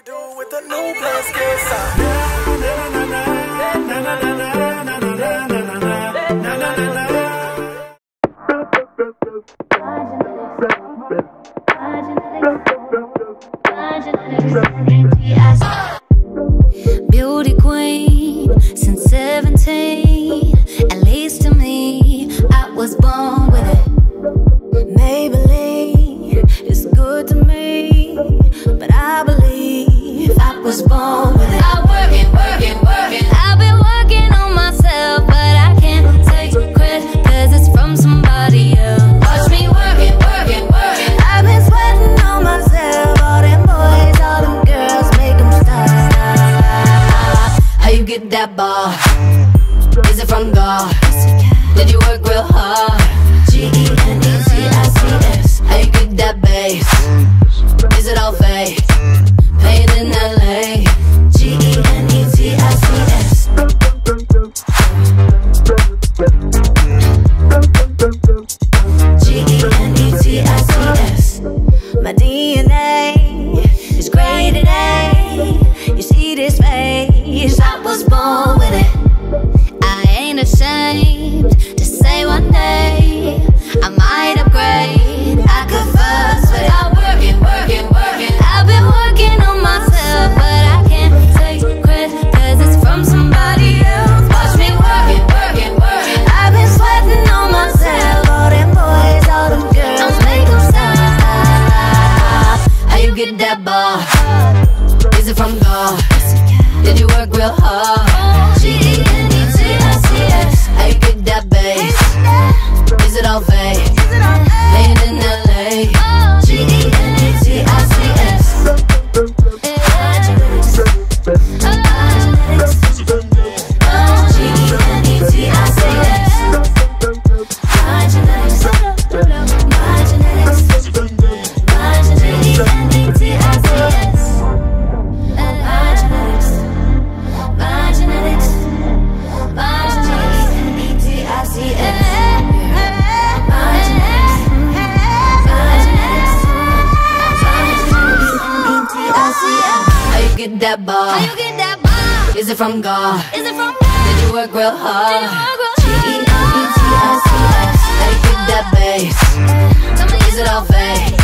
do with the new Blast Kiss. Beauty queen since 17. At least to me, I was born with it. Maybelline is good to me, but I believe I was born with it. I'm working. I've been working on myself, but I can't take credit, cause it's from somebody else. Watch me working. I've been sweating on myself. All them boys, all them girls, make them stop. How you get that bar? Is it from God? Did you work real hard? G-E-N-E-T-I-C-S. How you get that bass? Is it all fake? Paid in LA. G-E-N-E-T-I-C-S. G-E-N-E-T-I-C-S. My DNA is graded A. You see this face? I was born with it. I ain't ashamed to say one day I might upgrade. I could fuss, but I'm working. I've been working on myself, but I can't take credit, cause it's from somebody else. Watch me working. I've been sweating on myself. All them boys, all them girls, make them stop. How you get that bar? Is it from God? Did you work real hard? G-E-N-E-T-I-C-S. How you get that bass? Is it all fake? Paid in LA. G-E-N-E-T-I-C-S. That bar? Is it from God? Did you work real hard? G-E-N-E-T-I-C-S. How you get that bass? Is it all fake?